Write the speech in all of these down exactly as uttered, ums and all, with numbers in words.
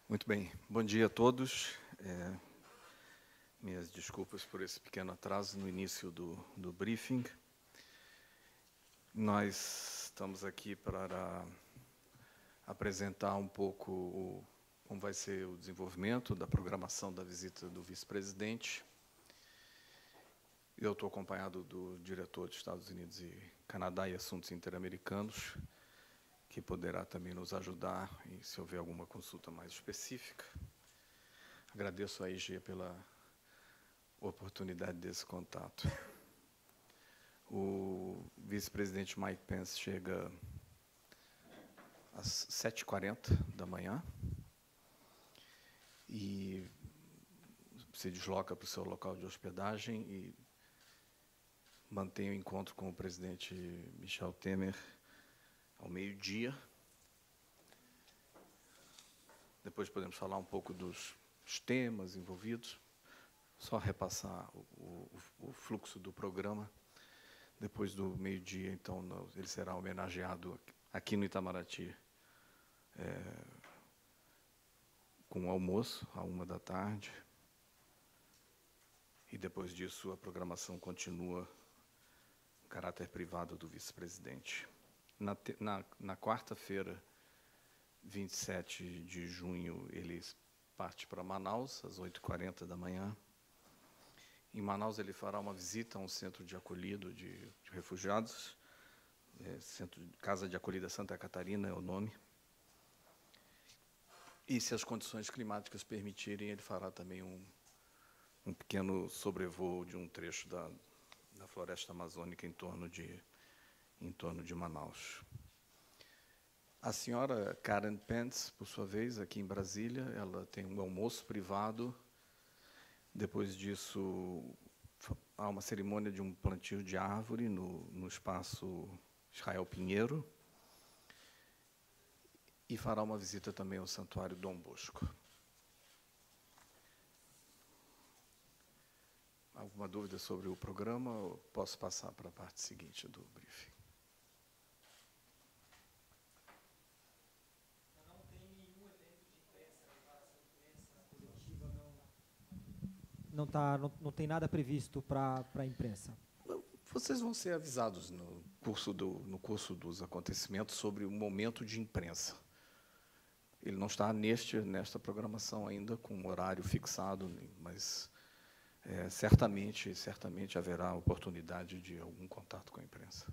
Muito bem, bom dia a todos. É, minhas desculpas por esse pequeno atraso no início do, do briefing. Nós estamos aqui para apresentar um pouco o, como vai ser o desenvolvimento da programação da visita do vice-presidente. Eu estou acompanhado do diretor de Estados Unidos e Canadá e Assuntos Interamericanos, que poderá também nos ajudar e se houver alguma consulta mais específica. Agradeço à I G pela oportunidade desse contato. O vice-presidente Mike Pence chega às sete e quarenta da manhã e se desloca para o seu local de hospedagem e mantém o encontro com o presidente Michel Temer ao meio-dia. Depois podemos falar um pouco dos temas envolvidos. Só repassar o, o, o fluxo do programa. Depois do meio-dia, então, ele será homenageado aqui no Itamaraty é, com o almoço, à uma da tarde. E depois disso, a programação continua em caráter privado do vice-presidente. Na, na, na quarta-feira, vinte e sete de junho, ele parte para Manaus, às oito e quarenta da manhã. Em Manaus, ele fará uma visita a um centro de acolhida de, de refugiados, é, centro de Casa de Acolhida Santa Catarina é o nome. E, se as condições climáticas permitirem, ele fará também um, um pequeno sobrevoo de um trecho da, da floresta amazônica em torno de, em torno de Manaus. A senhora Karen Pence, por sua vez, aqui em Brasília, ela tem um almoço privado. Depois disso, há uma cerimônia de um plantio de árvore no, no espaço Israel Pinheiro e fará uma visita também ao Santuário Dom Bosco. Alguma dúvida sobre o programa? Ou posso passar para a parte seguinte do briefing? Não tem nenhum evento de imprensa, declaração de imprensa, coletiva, não, não, tá, não, não tem nada previsto para a imprensa. Vocês vão ser avisados no curso, do, no curso dos acontecimentos sobre o momento de imprensa. Ele não está neste, nesta programação ainda com um horário fixado, mas é, certamente, certamente haverá oportunidade de algum contato com a imprensa.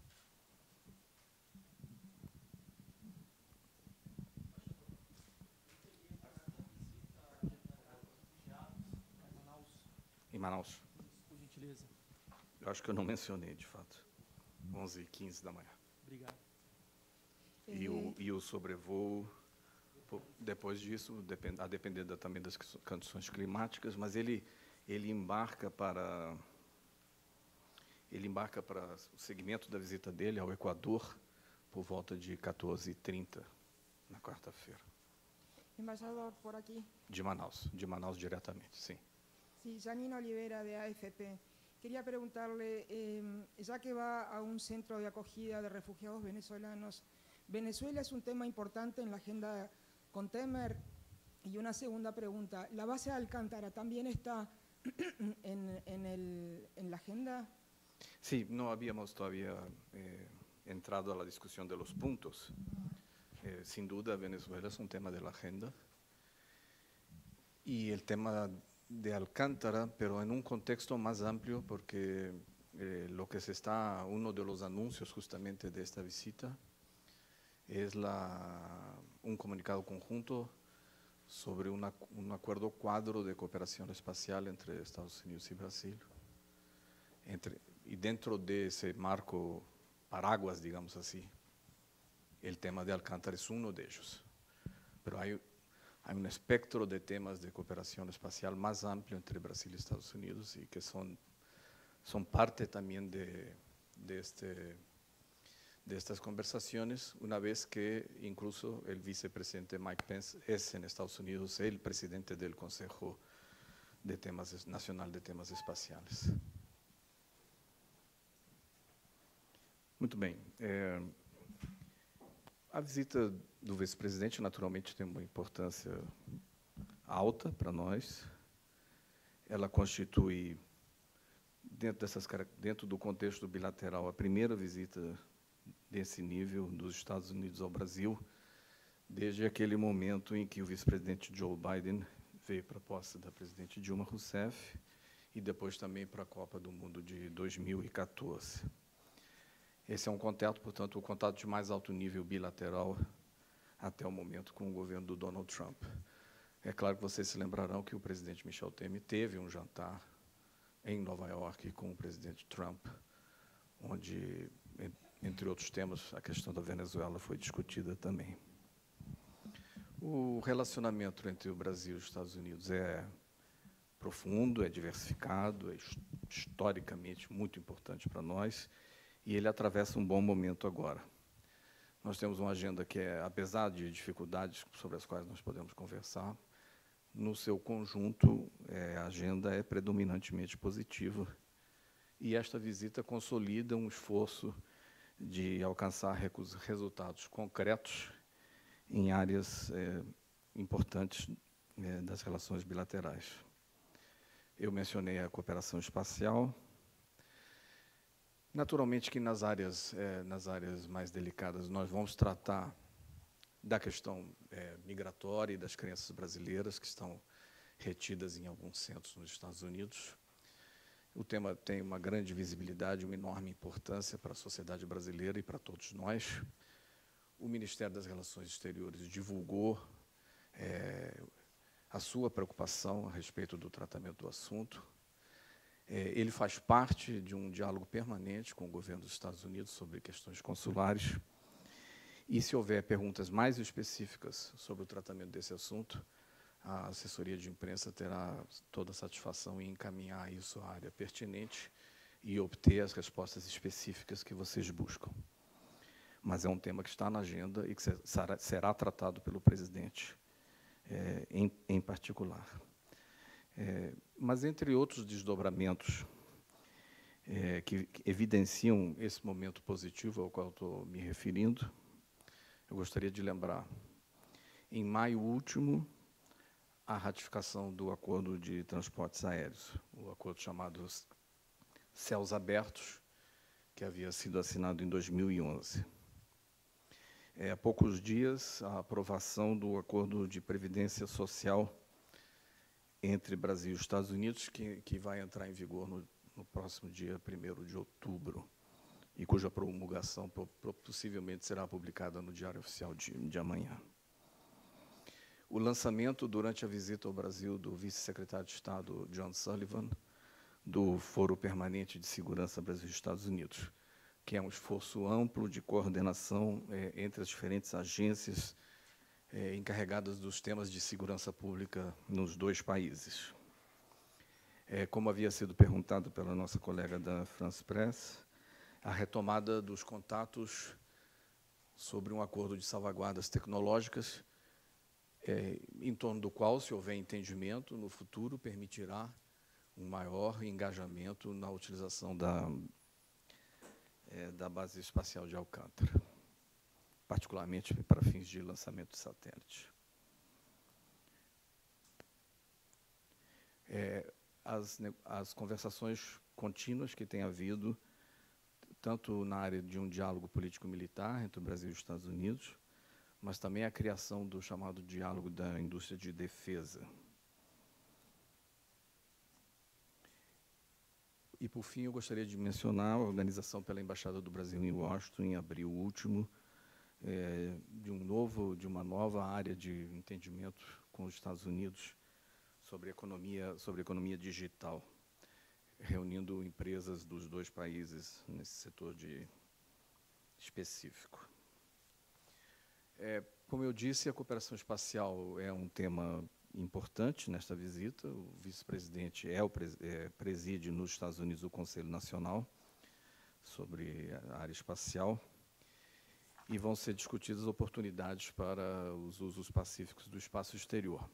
Em Manaus. Por gentileza. Eu acho que eu não mencionei, de fato. onze e quinze da manhã. Obrigado. E o, e o sobrevoo, depois disso, depend, a depender da, também das condições climáticas, mas ele, ele embarca para ele embarca para o segmento da visita dele ao Equador por volta de quatorze e trinta, na quarta-feira. Embaixador, por aqui. De Manaus, de Manaus diretamente, sim. Sí, Janine Olivera, de A F P. Quería preguntarle, eh, ya que va a un centro de acogida de refugiados venezolanos, Venezuela es un tema importante en la agenda con Temer. Y una segunda pregunta, ¿la base de Alcántara también está en, en, el, en la agenda? Sí, no habíamos todavía eh, entrado a la discusión de los puntos. Eh, sin duda, Venezuela es un tema de la agenda. Y el tema de Alcántara, pero en un contexto más amplio, porque eh, lo que se está, uno de los anuncios justamente de esta visita, es la, un comunicado conjunto sobre una, un acuerdo cuadro de cooperación espacial entre Estados Unidos y Brasil. Entre, y dentro de ese marco paraguas, digamos así, el tema de Alcántara es uno de ellos. Pero hay, hay un espectro de temas de cooperación espacial más amplio entre Brasil y Estados Unidos y que son, son parte también de, de, este, de estas conversaciones, una vez que incluso el vicepresidente Mike Pence es en Estados Unidos el presidente del Consejo de temas, Nacional de Temas Espaciales. Muito bem. É, a visita do vice-presidente, naturalmente, tem uma importância alta para nós. Ela constitui, dentro, dessas, dentro do contexto bilateral, a primeira visita desse nível dos Estados Unidos ao Brasil, desde aquele momento em que o vice-presidente Joe Biden veio para a posse da presidente Dilma Rousseff e depois também para a Copa do Mundo de dois mil e quatorze. Esse é um contato, portanto, o contato de mais alto nível bilateral até o momento com o governo do Donald Trump. É claro que vocês se lembrarão que o presidente Michel Temer teve um jantar em Nova York com o presidente Trump, onde, entre outros temas, a questão da Venezuela foi discutida também. O relacionamento entre o Brasil e os Estados Unidos é profundo, é diversificado, é historicamente muito importante para nós, e ele atravessa um bom momento agora. Nós temos uma agenda que, é, apesar de dificuldades sobre as quais nós podemos conversar, no seu conjunto, é, a agenda é predominantemente positiva, e esta visita consolida um esforço de alcançar resultados concretos em áreas é, importantes é, das relações bilaterais. Eu mencionei a cooperação espacial. Naturalmente que nas áreas, é, nas áreas mais delicadas nós vamos tratar da questão é, migratória e das crianças brasileiras que estão retidas em alguns centros nos Estados Unidos. O tema tem uma grande visibilidade, uma enorme importância para a sociedade brasileira e para todos nós. O Ministério das Relações Exteriores divulgou é, a sua preocupação a respeito do tratamento do assunto. É, ele faz parte de um diálogo permanente com o governo dos Estados Unidos sobre questões consulares. E, se houver perguntas mais específicas sobre o tratamento desse assunto, a assessoria de imprensa terá toda a satisfação em encaminhar isso à área pertinente e obter as respostas específicas que vocês buscam. Mas é um tema que está na agenda e que será, será tratado pelo presidente, é, em, em particular. É, mas, entre outros desdobramentos é, que, que evidenciam esse momento positivo ao qual estou me referindo, eu gostaria de lembrar, em maio último, a ratificação do Acordo de Transportes Aéreos, o acordo chamado Céus Abertos, que havia sido assinado em dois mil e onze. É, há poucos dias, a aprovação do Acordo de Previdência Social entre Brasil e Estados Unidos, que, que vai entrar em vigor no, no próximo dia primeiro de outubro, e cuja promulgação possivelmente será publicada no Diário Oficial de, de amanhã. O lançamento, durante a visita ao Brasil, do vice-secretário de Estado, John Sullivan, do Foro Permanente de Segurança Brasil e Estados Unidos, que é um esforço amplo de coordenação é, entre as diferentes agências é, encarregadas dos temas de segurança pública nos dois países. É, como havia sido perguntado pela nossa colega da France Press, a retomada dos contatos sobre um acordo de salvaguardas tecnológicas, é, em torno do qual, se houver entendimento, no futuro permitirá um maior engajamento na utilização da, é, da base espacial de Alcântara, particularmente para fins de lançamento de satélite. É, as, as conversações contínuas que tem havido, tanto na área de um diálogo político-militar entre o Brasil e os Estados Unidos, mas também a criação do chamado diálogo da indústria de defesa. E, por fim, eu gostaria de mencionar a organização pela Embaixada do Brasil em Washington, em abril último, é, de, um novo, de uma nova área de entendimento com os Estados Unidos sobre economia, sobre economia digital, reunindo empresas dos dois países nesse setor de específico. É, como eu disse, a cooperação espacial é um tema importante nesta visita. O vice-presidente é o é, preside nos Estados Unidos o Conselho Nacional sobre a área espacial e vão ser discutidas oportunidades para os usos pacíficos do espaço exterior.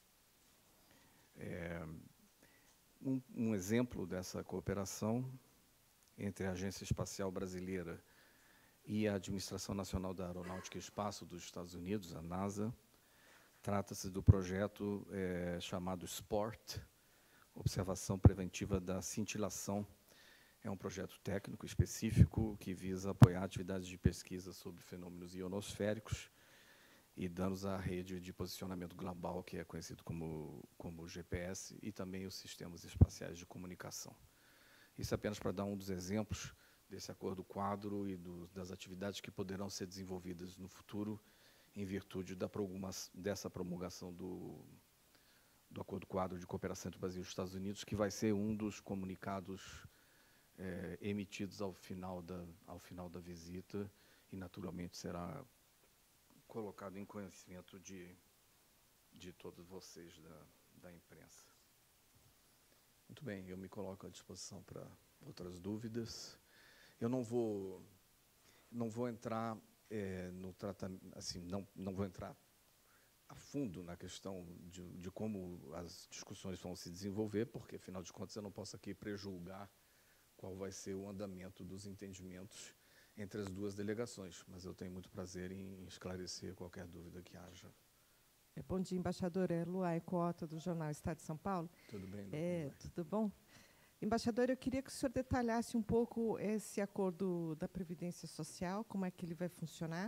É, um, um exemplo dessa cooperação entre a Agência Espacial Brasileira e a Administração Nacional da Aeronáutica e Espaço dos Estados Unidos, a NASA, Trata-se do projeto é, chamado SPORT, Observação Preventiva da Cintilação. É um projeto técnico específico que visa apoiar atividades de pesquisa sobre fenômenos ionosféricos e danos à rede de posicionamento global, que é conhecido como, como G P S, e também os sistemas espaciais de comunicação. Isso apenas para dar um dos exemplos desse acordo quadro e do, das atividades que poderão ser desenvolvidas no futuro em virtude da dessa promulgação do, do acordo quadro de cooperação entre o Brasil e os Estados Unidos, que vai ser um dos comunicados é, emitidos ao final, da, ao final da visita e, naturalmente, será colocado em conhecimento de, de todos vocês da, da imprensa. Muito bem, eu me coloco à disposição para outras dúvidas. Eu não vou, não vou entrar é, no tratamento, assim, não, não vou entrar a fundo na questão de, de como as discussões vão se desenvolver, porque, afinal de contas, eu não posso aqui prejulgar qual vai ser o andamento dos entendimentos entre as duas delegações, mas eu tenho muito prazer em esclarecer qualquer dúvida que haja. É, bom dia, embaixador. É Luai Cota, do jornal Estado de São Paulo. Tudo bem, é, tudo bom? Embaixador, eu queria que o senhor detalhasse um pouco esse acordo da Previdência Social, como é que ele vai funcionar.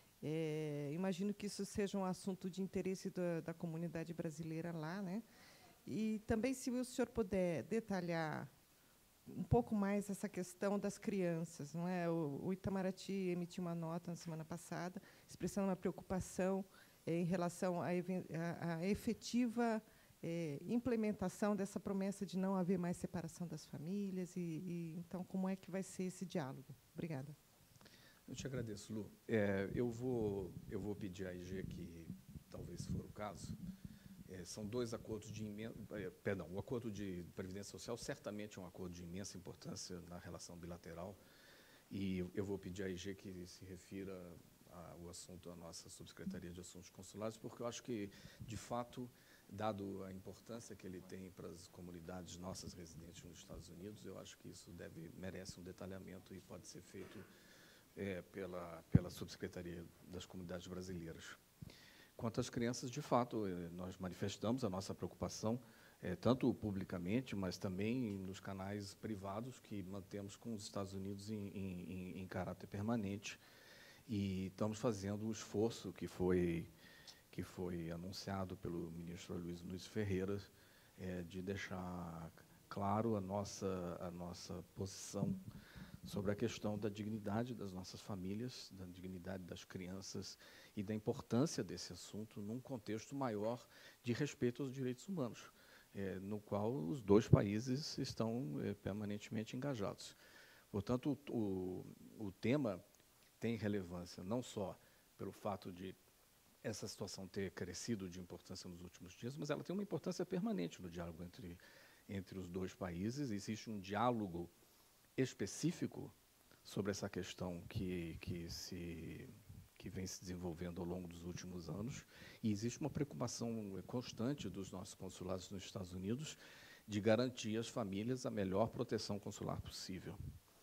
É, imagino que isso seja um assunto de interesse da, da comunidade brasileira lá, né? E também, se o senhor puder detalhar um pouco mais essa questão das crianças, não é? O, o Itamaraty emitiu uma nota na semana passada, expressando uma preocupação eh, em relação à, à efetiva eh, implementação dessa promessa de não haver mais separação das famílias. E, e então, como é que vai ser esse diálogo? Obrigada. Eu te agradeço, Lu. É, eu vou eu vou pedir à I G que, talvez se for o caso, É, são dois acordos de imensa... É, perdão, o acordo de Previdência Social certamente é um acordo de imensa importância na relação bilateral, e eu vou pedir à I G que se refira ao assunto à nossa Subsecretaria de Assuntos Consulares, porque eu acho que, de fato, dado a importância que ele tem para as comunidades nossas residentes nos Estados Unidos, eu acho que isso deve, merece um detalhamento e pode ser feito é, pela, pela Subsecretaria das Comunidades Brasileiras. Quanto às crianças, de fato, nós manifestamos a nossa preocupação, é, tanto publicamente, mas também nos canais privados que mantemos com os Estados Unidos em, em, em caráter permanente. E estamos fazendo o esforço que foi, que foi anunciado pelo ministro Luiz Nunes Ferreira, é, de deixar claro a nossa, a nossa posição sobre a questão da dignidade das nossas famílias, da dignidade das crianças e da importância desse assunto num contexto maior de respeito aos direitos humanos, é, no qual os dois países estão é, permanentemente engajados. Portanto, o, o, o tema tem relevância não só pelo fato de essa situação ter crescido de importância nos últimos dias, mas ela tem uma importância permanente no diálogo entre, entre os dois países. Existe um diálogo específico sobre essa questão que, que, se, que vem se desenvolvendo ao longo dos últimos anos, e existe uma preocupação constante dos nossos consulados nos Estados Unidos de garantir às famílias a melhor proteção consular possível.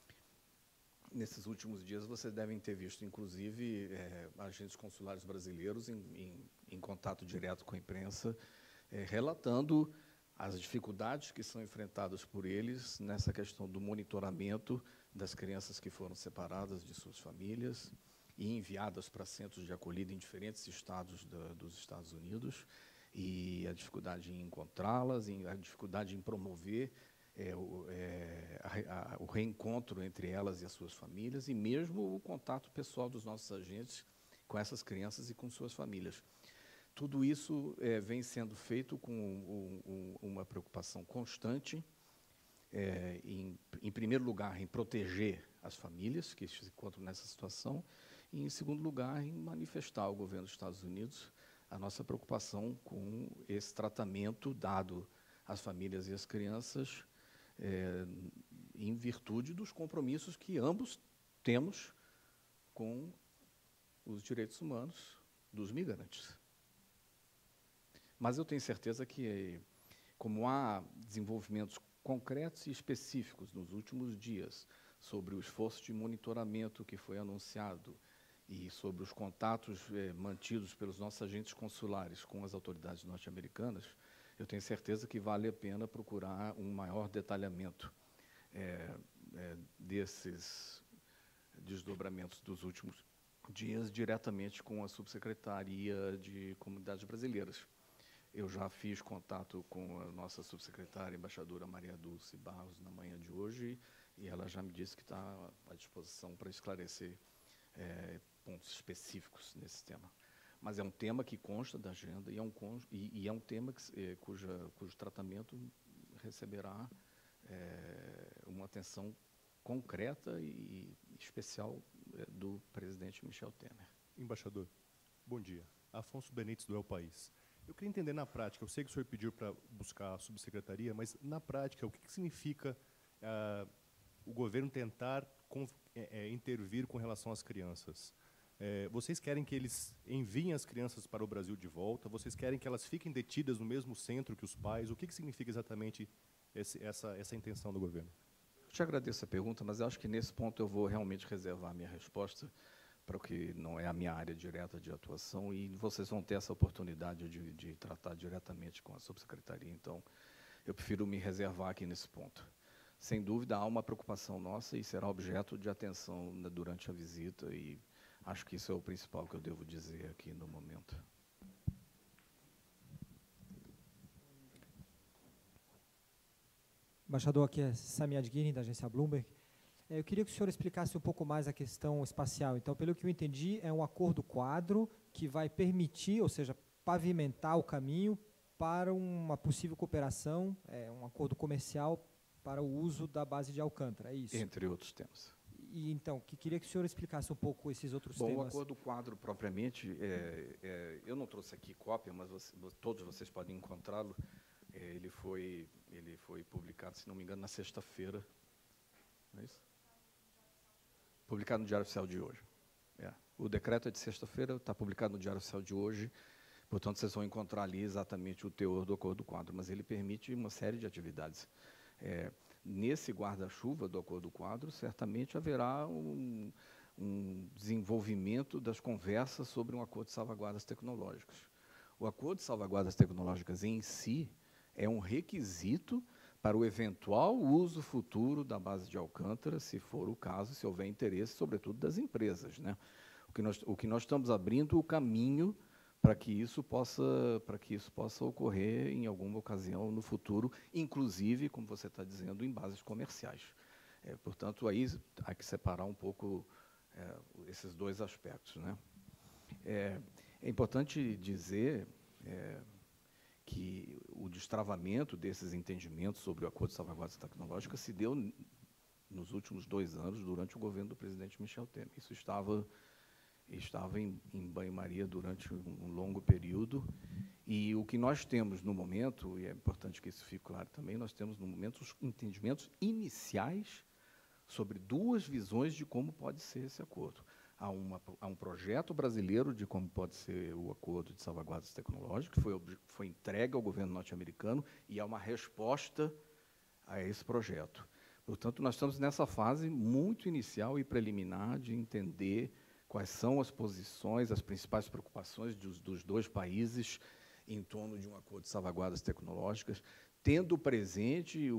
Nesses últimos dias, vocês devem ter visto, inclusive, é, agentes consulares brasileiros em, em, em contato direto com a imprensa, é, relatando as dificuldades que são enfrentadas por eles nessa questão do monitoramento das crianças que foram separadas de suas famílias e enviadas para centros de acolhida em diferentes estados da, dos Estados Unidos, e a dificuldade em encontrá-las, a dificuldade em promover é, o, é, a, a, o reencontro entre elas e as suas famílias, e mesmo o contato pessoal dos nossos agentes com essas crianças e com suas famílias. Tudo isso é, vem sendo feito com um, um, uma preocupação constante, é, em, em primeiro lugar, em proteger as famílias que se encontram nessa situação, e, em segundo lugar, em manifestar ao governo dos Estados Unidos a nossa preocupação com esse tratamento dado às famílias e às crianças, é, em virtude dos compromissos que ambos temos com os direitos humanos dos migrantes. Mas eu tenho certeza que, como há desenvolvimentos concretos e específicos nos últimos dias sobre o esforço de monitoramento que foi anunciado e sobre os contatos eh, mantidos pelos nossos agentes consulares com as autoridades norte-americanas, eu tenho certeza que vale a pena procurar um maior detalhamento é, é, desses desdobramentos dos últimos dias diretamente com a Subsecretaria de Comunidades Brasileiras. Eu já fiz contato com a nossa subsecretária, embaixadora Maria Dulce Barros, na manhã de hoje, e ela já me disse que está à disposição para esclarecer é, pontos específicos nesse tema. Mas é um tema que consta da agenda e é um, e, e é um tema que, é, cuja, cujo tratamento receberá é, uma atenção concreta e especial é, do presidente Michel Temer. Embaixador, bom dia. Afonso Benites, do El País. Eu queria entender na prática, eu sei que o senhor pediu para buscar a subsecretaria, mas na prática, o que, que significa uh, o governo tentar com, é, é, intervir com relação às crianças? É, vocês querem que eles enviem as crianças para o Brasil de volta? Vocês querem que elas fiquem detidas no mesmo centro que os pais? O que, que significa exatamente esse, essa, essa intenção do governo? Eu te agradeço a pergunta, mas eu acho que nesse ponto eu vou realmente reservar a minha resposta para o que não é a minha área direta de atuação, e vocês vão ter essa oportunidade de, de tratar diretamente com a subsecretaria. Então, eu prefiro me reservar aqui nesse ponto. Sem dúvida, há uma preocupação nossa e será objeto de atenção né, durante a visita, e acho que isso é o principal que eu devo dizer aqui no momento. Embaixador, aqui é Sami Adguini, da agência Bloomberg. Eu queria que o senhor explicasse um pouco mais a questão espacial. Então, pelo que eu entendi, é um acordo quadro que vai permitir, ou seja, pavimentar o caminho para uma possível cooperação, é, um acordo comercial para o uso da base de Alcântara, é isso? Entre outros temas. E, então, que queria que o senhor explicasse um pouco esses outros Bom, temas. Bom, o acordo quadro, propriamente, é, é, eu não trouxe aqui cópia, mas você, todos vocês podem encontrá-lo. É, ele, foi, ele foi publicado, se não me engano, na sexta-feira. Não é isso? Publicado no Diário Oficial de hoje. É. O decreto é de sexta-feira, está publicado no Diário Oficial de hoje, portanto, vocês vão encontrar ali exatamente o teor do acordo quadro, mas ele permite uma série de atividades. É, nesse guarda-chuva do acordo quadro, certamente haverá um, um desenvolvimento das conversas sobre um acordo de salvaguardas tecnológicas. O acordo de salvaguardas tecnológicas em si é um requisito para o eventual uso futuro da base de Alcântara, se for o caso, se houver interesse, sobretudo das empresas, né? O que nós, o que nós estamos abrindo o caminho para que isso possa, para que isso possa ocorrer em alguma ocasião no futuro, inclusive, como você está dizendo, em bases comerciais. É, portanto, aí há que separar um pouco é, esses dois aspectos, né? É, é importante dizer é, que o destravamento desses entendimentos sobre o Acordo de Salvaguardas Tecnológicas se deu nos últimos dois anos, durante o governo do presidente Michel Temer. Isso estava, estava em, em banho-maria durante um, um longo período, e o que nós temos no momento, e é importante que isso fique claro também, nós temos no momento os entendimentos iniciais sobre duas visões de como pode ser esse acordo. Há, uma, há um projeto brasileiro de como pode ser o acordo de salvaguardas tecnológicas, que foi, foi entregue ao governo norte-americano, e há uma resposta a esse projeto. Portanto, nós estamos nessa fase muito inicial e preliminar de entender quais são as posições, as principais preocupações dos, dos dois países em torno de um acordo de salvaguardas tecnológicas, tendo presente o,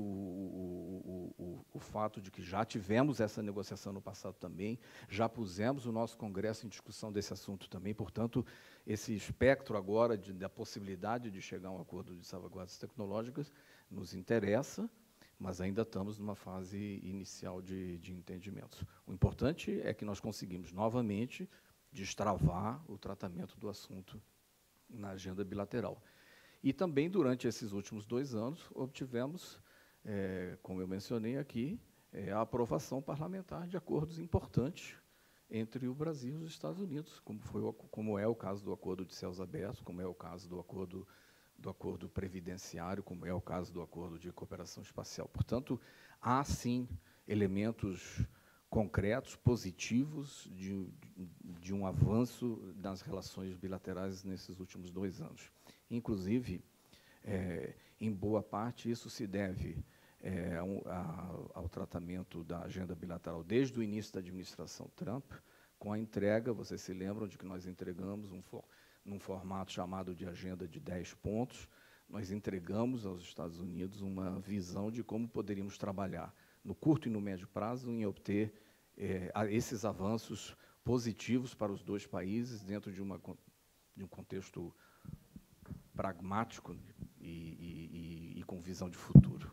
o, o, o fato de que já tivemos essa negociação no passado também, já pusemos o nosso Congresso em discussão desse assunto também, portanto, esse espectro agora de, da possibilidade de chegar a um acordo de salvaguardas tecnológicas nos interessa, mas ainda estamos numa fase inicial de, de entendimentos. O importante é que nós conseguimos, novamente, destravar o tratamento do assunto na agenda bilateral. E também, durante esses últimos dois anos, obtivemos, é, como eu mencionei aqui, é, a aprovação parlamentar de acordos importantes entre o Brasil e os Estados Unidos, como, foi o, como é o caso do Acordo de Céus Abertos, como é o caso do acordo, do acordo previdenciário, como é o caso do Acordo de Cooperação Espacial. Portanto, há, sim, elementos concretos, positivos, de, de um avanço nas relações bilaterais nesses últimos dois anos. Inclusive, é, em boa parte, isso se deve é, a, a, ao tratamento da agenda bilateral desde o início da administração Trump, Com a entrega, vocês se lembram de que nós entregamos, um for, num formato chamado de agenda de dez pontos, nós entregamos aos Estados Unidos uma visão de como poderíamos trabalhar no curto e no médio prazo em obter eh, esses avanços positivos para os dois países dentro de, uma, de um contexto pragmático e, e, e, e com visão de futuro.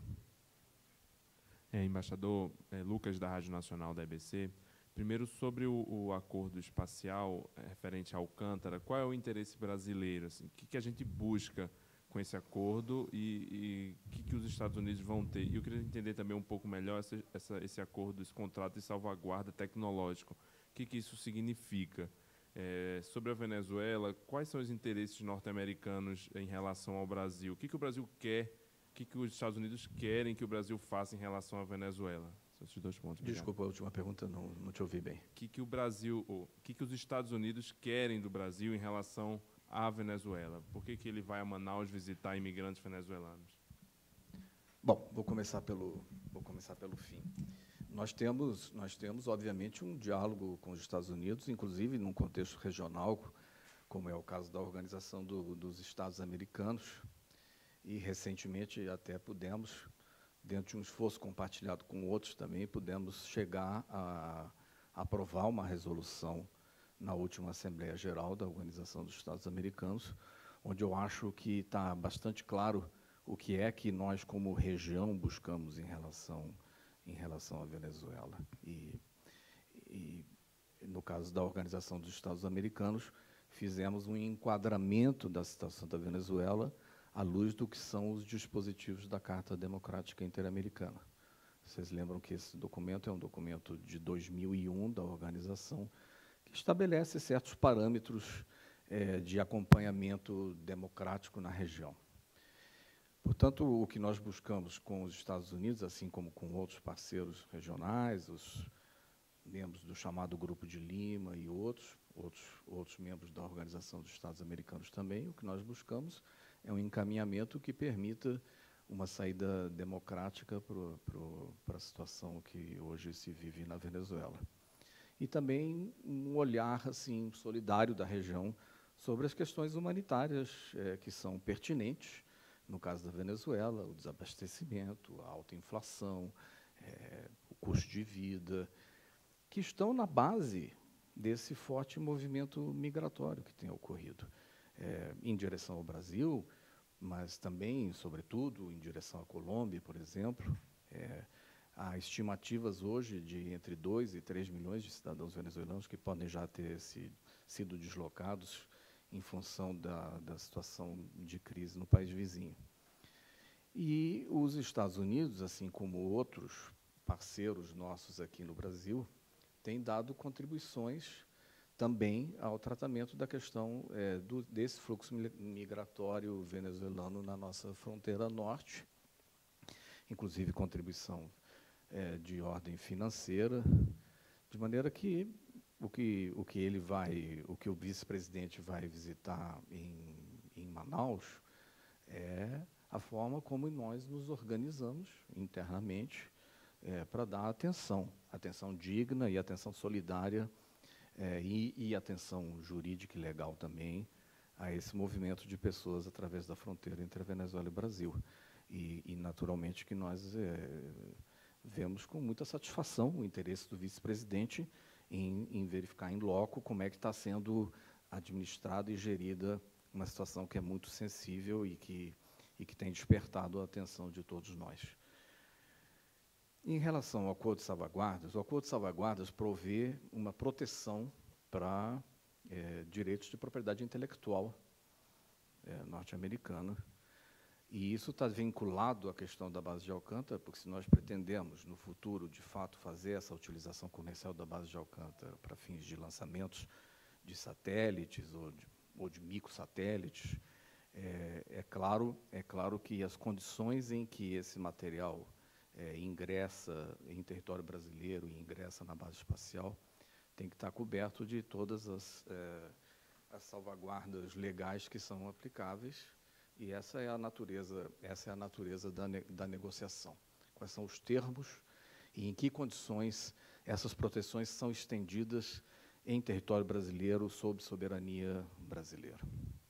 É, embaixador é, Lucas, da Rádio Nacional da E B C. Primeiro, sobre o, o acordo espacial é, referente a Alcântara, qual é o interesse brasileiro? Assim, o que, que a gente busca com esse acordo e o que, que os Estados Unidos vão ter? E eu queria entender também um pouco melhor essa, essa, esse acordo, esse contrato de salvaguarda tecnológico. O que, que isso significa? É, sobre a Venezuela, quais são os interesses norte-americanos em relação ao Brasil? O que, que o Brasil quer, o que, que os Estados Unidos querem que o Brasil faça em relação à Venezuela? São esses dois pontos. Desculpa, a última pergunta, não, não te ouvi bem. O que, que o Brasil, o que, que os Estados Unidos querem do Brasil em relação à Venezuela? Por que, que ele vai a Manaus visitar imigrantes venezuelanos? Bom, vou começar pelo, vou começar pelo fim. Nós temos, nós temos, obviamente, um diálogo com os Estados Unidos, inclusive num contexto regional, como é o caso da Organização do, dos Estados Americanos, e recentemente até pudemos, dentro de um esforço compartilhado com outros também, pudemos chegar a, a aprovar uma resolução na última Assembleia Geral da Organização dos Estados Americanos, onde eu acho que está bastante claro o que é que nós, como região, buscamos em relação, em relação à Venezuela. E, e, no caso da Organização dos Estados Americanos, fizemos um enquadramento da situação da Venezuela à luz do que são os dispositivos da Carta Democrática Interamericana. Vocês lembram que esse documento é um documento de dois mil e um da organização, que estabelece certos parâmetros eh, de acompanhamento democrático na região. Portanto, o que nós buscamos com os Estados Unidos, assim como com outros parceiros regionais, os membros do chamado Grupo de Lima e outros, outros, outros membros da Organização dos Estados Americanos também, o que nós buscamos é um encaminhamento que permita uma saída democrática para a situação que hoje se vive na Venezuela. E também um olhar assim, solidário da região sobre as questões humanitárias é, que são pertinentes, no caso da Venezuela, o desabastecimento, a alta inflação, é, o custo de vida, que estão na base desse forte movimento migratório que tem ocorrido. É, em direção ao Brasil, mas também, sobretudo, em direção à Colômbia, por exemplo. É, há estimativas hoje de entre dois e três milhões de cidadãos venezuelanos que podem já ter se, sido deslocados em função da, da situação de crise no país vizinho. E os Estados Unidos, assim como outros parceiros nossos aqui no Brasil, têm dado contribuições também ao tratamento da questão é, do, desse fluxo migratório venezuelano na nossa fronteira norte, inclusive contribuição é, de ordem financeira, de maneira que o que, o que ele vai, o que o vice-presidente vai visitar em, em Manaus é a forma como nós nos organizamos internamente é, para dar atenção, atenção digna e atenção solidária É, e, e atenção jurídica e legal também a esse movimento de pessoas através da fronteira entre a Venezuela e o Brasil. E, e naturalmente, que nós é, vemos com muita satisfação o interesse do vice-presidente em, em verificar em loco como é que está sendo administrada e gerida uma situação que é muito sensível e que, e que tem despertado a atenção de todos nós. Em relação ao acordo de salvaguardas, o acordo de salvaguardas provê uma proteção para é, direitos de propriedade intelectual é, norte-americana, e isso está vinculado à questão da base de Alcântara, porque se nós pretendemos, no futuro, de fato, fazer essa utilização comercial da base de Alcântara para fins de lançamentos de satélites ou de, ou de microsatélites, é, é, claro, é claro que as condições em que esse material É, ingressa em território brasileiro e ingressa na base espacial, tem que estar coberto de todas as, é, as salvaguardas legais que são aplicáveis, e essa é a natureza, essa é a natureza da, ne da negociação. Quais são os termos e em que condições essas proteções são estendidas em território brasileiro, sob soberania brasileira.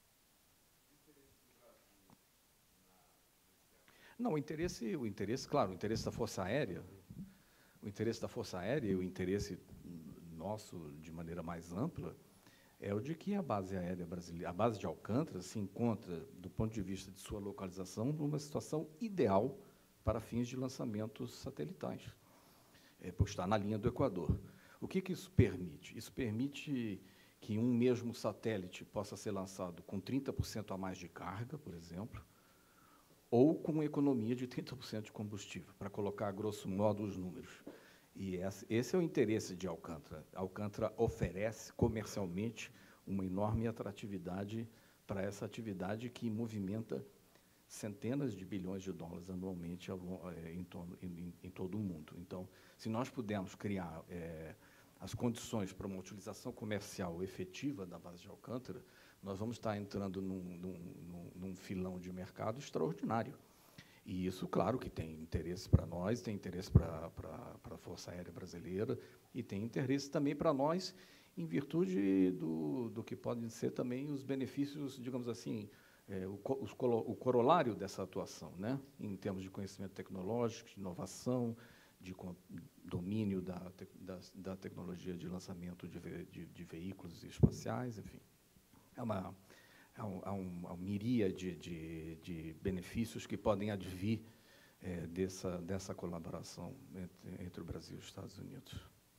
Não, o interesse, o interesse, claro, o interesse da Força Aérea, o interesse da Força Aérea e o interesse nosso, de maneira mais ampla, é o de que a base aérea brasileira, a base de Alcântara, se encontra, do ponto de vista de sua localização, numa situação ideal para fins de lançamentos satelitais, é, por estar na linha do Equador. O que que isso permite? Isso permite que um mesmo satélite possa ser lançado com trinta por cento a mais de carga, por exemplo, ou com economia de trinta por cento de combustível, para colocar, grosso modo, os números. E esse é o interesse de Alcântara. Alcântara oferece, comercialmente, uma enorme atratividade para essa atividade que movimenta centenas de bilhões de dólares anualmente em, torno, em, em todo o mundo. Então, se nós pudermos criar é, as condições para uma utilização comercial efetiva da base de Alcântara, nós vamos estar entrando num, num, num filão de mercado extraordinário. E isso, claro, que tem interesse para nós, tem interesse para, para, para a Força Aérea Brasileira e tem interesse também para nós, em virtude do, do que podem ser também os benefícios, digamos assim, é, o, os, o corolário dessa atuação, né, em termos de conhecimento tecnológico, de inovação, de domínio da, da, da tecnologia de lançamento de, ve, de, de veículos espaciais, enfim. É uma, é um, é um, é uma miríade de, de benefícios que podem advir é, dessa, dessa colaboração entre, entre o Brasil e os Estados Unidos.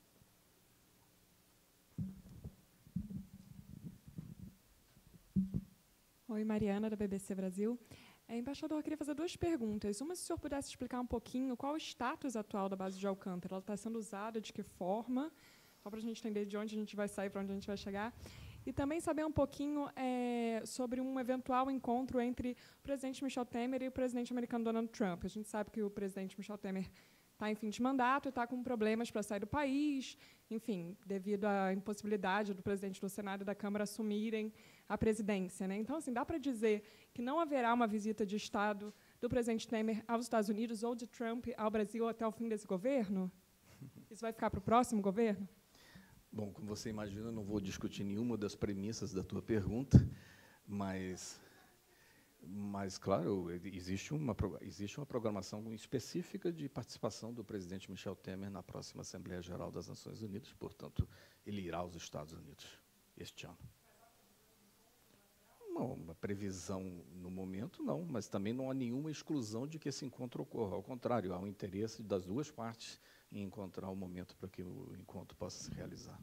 Oi, Mariana, da B B C Brasil. É, embaixador, eu queria fazer duas perguntas. Uma, se o senhor pudesse explicar um pouquinho qual o status atual da base de Alcântara. Ela está sendo usada, de que forma? Só para a gente entender de onde a gente vai sair, para onde a gente vai chegar. E também saber um pouquinho é, sobre um eventual encontro entre o presidente Michel Temer e o presidente americano Donald Trump. A gente sabe que o presidente Michel Temer está em fim de mandato e está com problemas para sair do país, enfim, devido à impossibilidade do presidente do Senado e da Câmara assumirem a presidência, né? Então, assim, dá para dizer que não haverá uma visita de Estado do presidente Temer aos Estados Unidos ou de Trump ao Brasil até o fim desse governo? Isso vai ficar para o próximo governo? Bom, como você imagina, eu não vou discutir nenhuma das premissas da tua pergunta, mas, mas claro, existe uma, existe uma programação específica de participação do presidente Michel Temer na próxima Assembleia Geral das Nações Unidas, portanto, ele irá aos Estados Unidos este ano. Não, uma previsão no momento, não, mas também não há nenhuma exclusão de que esse encontro ocorra. Ao contrário, há um interesse das duas partes em encontrar o momento para que o encontro possa se realizar.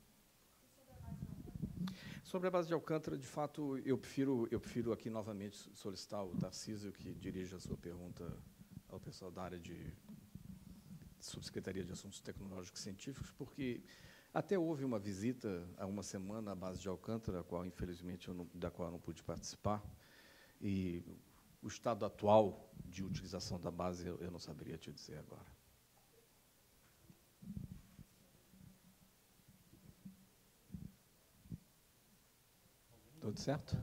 Sobre a base de Alcântara, de fato, eu prefiro, eu prefiro aqui novamente solicitar o Tarcísio que dirija a sua pergunta ao pessoal da área de Subsecretaria de Assuntos Tecnológicos e Científicos, porque até houve uma visita há uma semana à base de Alcântara, a qual, infelizmente, eu não, da qual eu não pude participar, e o estado atual de utilização da base eu, eu não saberia te dizer agora. Tudo certo?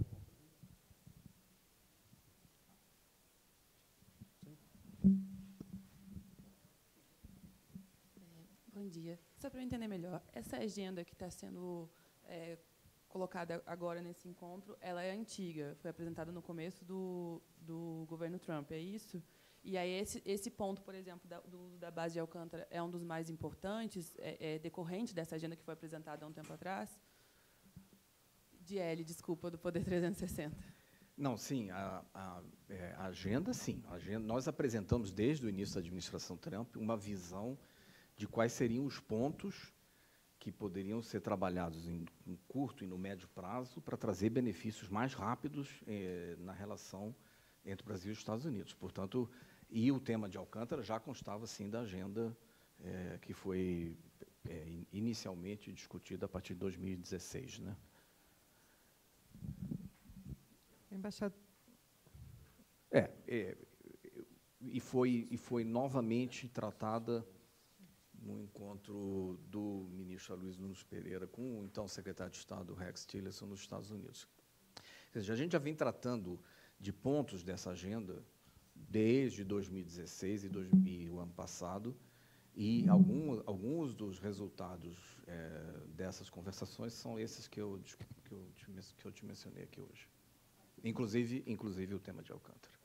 Bom dia. Só para eu entender melhor, essa agenda que está sendo é, colocada agora nesse encontro, ela é antiga, foi apresentada no começo do, do governo Trump, é isso? E aí esse, esse ponto, por exemplo, da, do uso da base de Alcântara é um dos mais importantes, é, é decorrente dessa agenda que foi apresentada há um tempo atrás? D L, desculpa, do Poder trezentos e sessenta. Não, sim, a, a, é, a agenda, sim. A agenda, nós apresentamos, desde o início da administração Trump, uma visão de quais seriam os pontos que poderiam ser trabalhados em, em curto e no médio prazo para trazer benefícios mais rápidos eh, na relação entre o Brasil e os Estados Unidos. Portanto, e o tema de Alcântara já constava, sim, da agenda eh, que foi eh, inicialmente discutida a partir de dois mil e dezesseis, né? Embaixador. É, é e, foi, e foi novamente tratada no encontro do ministro Aloysio Nunes Pereira com o então secretário de Estado, Rex Tillerson, nos Estados Unidos. Ou seja, a gente já vem tratando de pontos dessa agenda desde dois mil e dezesseis e, dois, e o ano passado, E algum, alguns dos resultados é, dessas conversações são esses que eu, que, eu te, que eu te mencionei aqui hoje. Inclusive, inclusive o tema de Alcântara.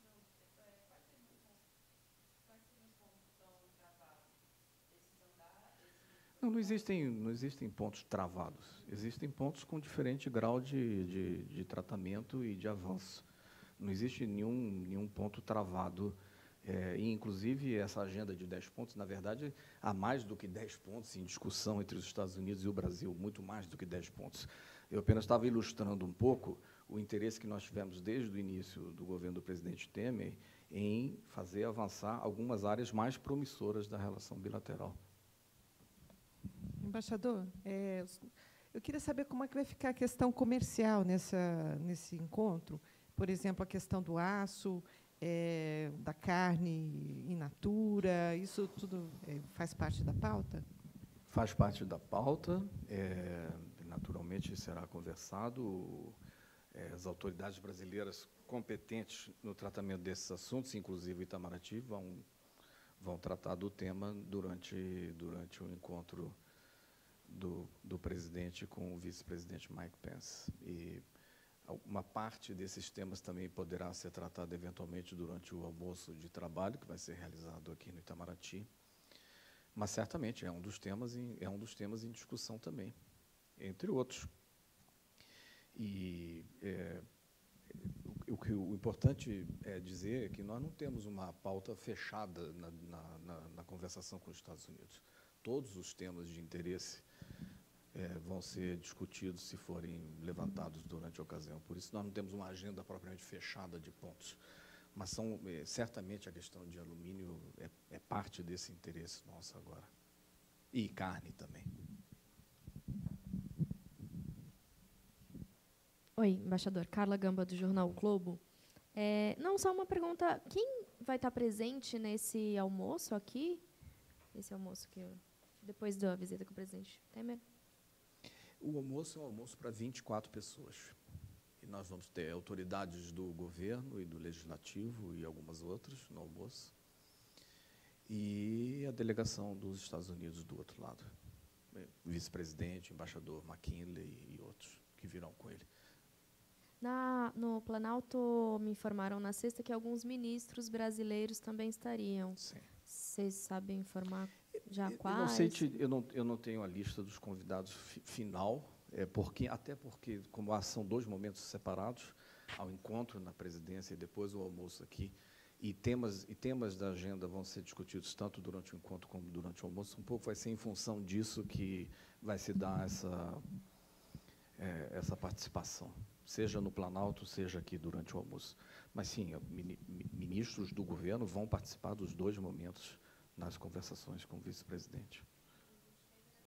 Não, não, existem, não existem pontos travados. Existem pontos com diferente grau de, de, de tratamento e de avanço. Não existe nenhum, nenhum ponto travado. É, e, inclusive, essa agenda de dez pontos, na verdade, há mais do que dez pontos em discussão entre os Estados Unidos e o Brasil, muito mais do que dez pontos. Eu apenas estava ilustrando um pouco o interesse que nós tivemos desde o início do governo do presidente Temer em fazer avançar algumas áreas mais promissoras da relação bilateral. Embaixador, é, eu queria saber como é que vai ficar a questão comercial nessa, nesse encontro. Por exemplo, a questão do aço, é, da carne in natura, isso tudo é, faz parte da pauta? Faz parte da pauta. É, naturalmente, será conversado. É, as autoridades brasileiras competentes no tratamento desses assuntos, inclusive o Itamaraty, vão, vão tratar do tema durante, durante o encontro Do, do presidente com o vice-presidente Mike Pence. E uma parte desses temas também poderá ser tratada eventualmente durante o almoço de trabalho, que vai ser realizado aqui no Itamaraty. Mas, certamente, é um dos temas em, é um dos temas em discussão também, entre outros. E é, o, o, o importante é dizer que nós não temos uma pauta fechada na, na, na, na conversação com os Estados Unidos. Todos os temas de interesse é, vão ser discutidos se forem levantados durante a ocasião. Por isso, nós não temos uma agenda propriamente fechada de pontos. Mas, são, é, certamente, a questão de alumínio é, é parte desse interesse nosso agora. E carne também. Oi, embaixador. Carla Gamba, do Jornal o Globo. É, não, só uma pergunta. Quem vai estar presente nesse almoço aqui? Esse almoço que eu, depois da visita com o presidente Temer? O almoço é um almoço para vinte e quatro pessoas. E nós vamos ter autoridades do governo e do legislativo e algumas outras no almoço. E a delegação dos Estados Unidos do outro lado. Vice-presidente, embaixador McKinley e outros que virão com ele. Na, no Planalto, me informaram na sexta que alguns ministros brasileiros também estariam. Sim. Vocês sabem informar já eu, quais? Eu não, sei te, eu, não, eu não tenho a lista dos convidados fi, final, é porque, até porque, como são dois momentos separados, ao encontro na presidência e depois o almoço aqui, e temas, e temas da agenda vão ser discutidos tanto durante o encontro como durante o almoço, um pouco vai ser em função disso que vai se dar essa, é, essa participação, seja no Planalto, seja aqui durante o almoço. Mas, sim, ministros do governo vão participar dos dois momentos nas conversações com o vice-presidente.